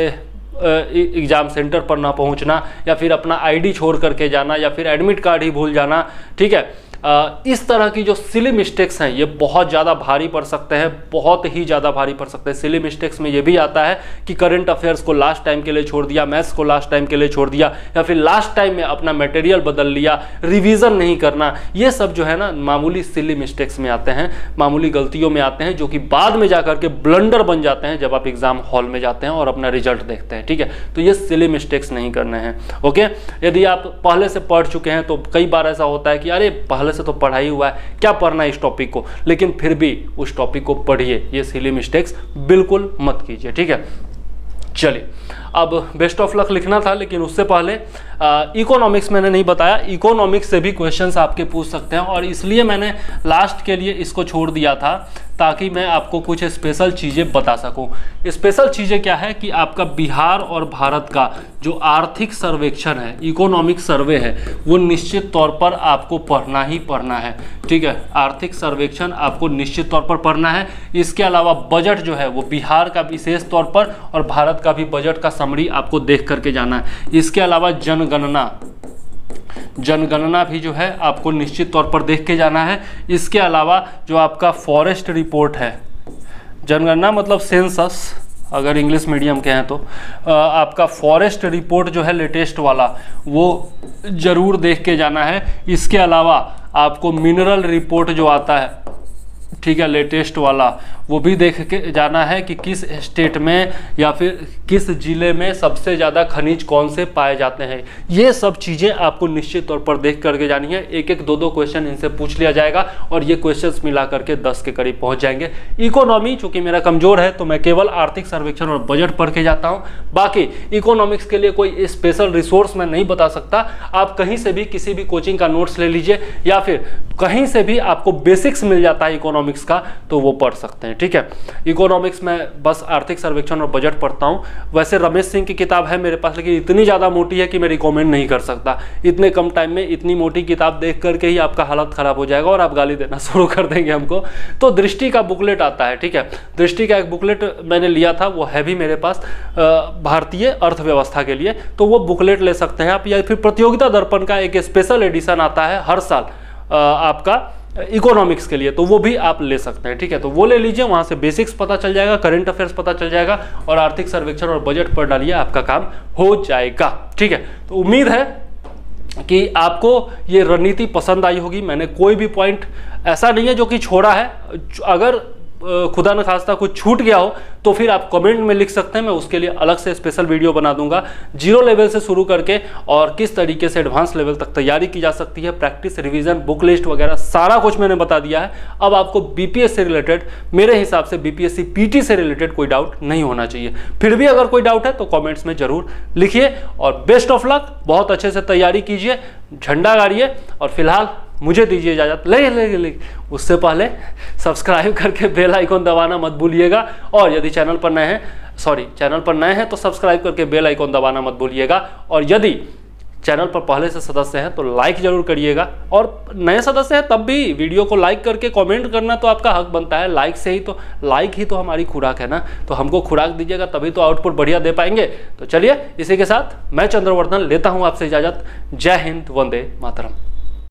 एग्जाम सेंटर पर ना पहुंचना, या फिर अपना आईडी छोड़ करके जाना, या फिर एडमिट कार्ड ही भूल जाना, ठीक है। इस तरह की जो सिली मिस्टेक्स हैं ये बहुत ज़्यादा भारी पड़ सकते हैं, बहुत ही ज़्यादा भारी पड़ सकते हैं। सिली मिस्टेक्स में ये भी आता है कि करंट अफेयर्स को लास्ट टाइम के लिए छोड़ दिया, मैथ्स को लास्ट टाइम के लिए छोड़ दिया, या फिर लास्ट टाइम में अपना मटेरियल बदल लिया, रिवीजन नहीं करना। ये सब जो है ना मामूली सिली मिस्टेक्स में आते हैं, मामूली गलतियों में आते हैं, जो कि बाद में जाकर के ब्लंडर बन जाते हैं जब आप एग्जाम हॉल में जाते हैं और अपना रिजल्ट देखते हैं, ठीक है। तो ये सिली मिस्टेक्स नहीं करने हैं, ओके। यदि आप पहले से पढ़ चुके हैं तो कई बार ऐसा होता है कि अरे पहले से तो पढ़ाई हुआ है, क्या पढ़ना है इस टॉपिक को, लेकिन फिर भी उस टॉपिक को पढ़िए। ये सिली मिस्टेक्स बिल्कुल मत कीजिए, ठीक है। चलिए, अब बेस्ट ऑफ लक लिखना था, लेकिन उससे पहले इकोनॉमिक्स मैंने नहीं बताया। इकोनॉमिक्स से भी क्वेश्चंस आपके पूछ सकते हैं, और इसलिए मैंने लास्ट के लिए इसको छोड़ दिया था, ताकि मैं आपको कुछ स्पेशल चीज़ें बता सकूं। स्पेशल चीज़ें क्या है कि आपका बिहार और भारत का जो आर्थिक सर्वेक्षण है, इकोनॉमिक सर्वे है, वो निश्चित तौर पर आपको पढ़ना ही पढ़ना है, ठीक है। आर्थिक सर्वेक्षण आपको निश्चित तौर पर पढ़ना है। इसके अलावा बजट जो है वो बिहार का विशेष तौर पर, और भारत का भी बजट का समरी आपको देख करके जाना है। इसके अलावा जनगणना भी जो है आपको निश्चित तौर पर देख के जाना है। इसके अलावा जो आपका फॉरेस्ट रिपोर्ट है, जनगणना मतलब सेंसस अगर इंग्लिश मीडियम के हैं तो, आपका फॉरेस्ट रिपोर्ट जो है लेटेस्ट वाला, वो ज़रूर देख के जाना है। इसके अलावा आपको मिनरल रिपोर्ट जो आता है, ठीक है, लेटेस्ट वाला, वो भी देख के जाना है कि किस स्टेट में या फिर किस जिले में सबसे ज़्यादा खनिज कौन से पाए जाते हैं। ये सब चीज़ें आपको निश्चित तौर पर देख करके जानी है। एक एक 2-2 क्वेश्चन इनसे पूछ लिया जाएगा, और ये क्वेश्चंस मिला करके 10 के करीब पहुंच जाएंगे। इकोनॉमी चूंकि मेरा कमजोर है, तो मैं केवल आर्थिक सर्वेक्षण और बजट पढ़ के जाता हूँ। बाकी इकोनॉमिक्स के लिए कोई स्पेशल रिसोर्स मैं नहीं बता सकता। आप कहीं से भी किसी भी कोचिंग का नोट्स ले लीजिए, या फिर कहीं से भी आपको बेसिक्स मिल जाता है इकोनॉमिक्स का, तो वो पढ़ सकते हैं, ठीक है। इकोनॉमिक्स में बस आर्थिक सर्वेक्षण और बजट पढ़ता हूँ। वैसे रमेश सिंह की किताब है मेरे पास, लेकिन इतनी ज़्यादा मोटी है कि मैं रिकमेंड नहीं कर सकता। इतने कम टाइम में इतनी मोटी किताब देख करके ही आपका हालत ख़राब हो जाएगा और आप गाली देना शुरू कर देंगे हमको। तो दृष्टि का बुकलेट आता है, ठीक है। दृष्टि का एक बुकलेट मैंने लिया था, वो है भी मेरे पास, भारतीय अर्थव्यवस्था के लिए, तो वो बुकलेट ले सकते हैं आप। या फिर प्रतियोगिता दर्पण का एक स्पेशल एडिशन आता है हर साल आपका इकोनॉमिक्स के लिए, तो वो भी आप ले सकते हैं, ठीक है। तो वो ले लीजिए, वहाँ से बेसिक्स पता चल जाएगा, करंट अफेयर्स पता चल जाएगा, और आर्थिक सर्वेक्षण और बजट पढ़ डालिए, आपका काम हो जाएगा, ठीक है। तो उम्मीद है कि आपको ये रणनीति पसंद आई होगी। मैंने कोई भी पॉइंट ऐसा नहीं है जो कि छोड़ा है। अगर खुदा न खास्ता कुछ छूट गया हो तो फिर आप कमेंट में लिख सकते हैं, मैं उसके लिए अलग से स्पेशल वीडियो बना दूंगा। जीरो लेवल से शुरू करके और किस तरीके से एडवांस लेवल तक तैयारी की जा सकती है, प्रैक्टिस, रिवीजन, बुक लिस्ट वगैरह सारा कुछ मैंने बता दिया है। अब आपको बीपीएस से रिलेटेड, मेरे हिसाब से बीपीएससी पीटी से रिलेटेड कोई डाउट नहीं होना चाहिए। फिर भी अगर कोई डाउट है तो कॉमेंट्स में जरूर लिखिए, और बेस्ट ऑफ लक, बहुत अच्छे से तैयारी कीजिए, झंडा गाड़िए, और फिलहाल मुझे दीजिए इजाजत। ले उससे पहले सब्सक्राइब करके बेल आइकॉन दबाना मत भूलिएगा, और यदि चैनल पर नए हैं तो सब्सक्राइब करके बेल आइकॉन दबाना मत भूलिएगा, और यदि चैनल पर पहले से सदस्य हैं तो लाइक जरूर करिएगा, और नए सदस्य हैं तब भी वीडियो को लाइक करके कमेंट करना तो आपका हक बनता है। लाइक ही तो हमारी खुराक है ना, तो हमको खुराक दीजिएगा तभी तो आउटपुट बढ़िया दे पाएंगे। तो चलिए, इसी के साथ मैं चंद्रवर्धन लेता हूं आपसे इजाजत। जय हिंद, वंदे मातरम।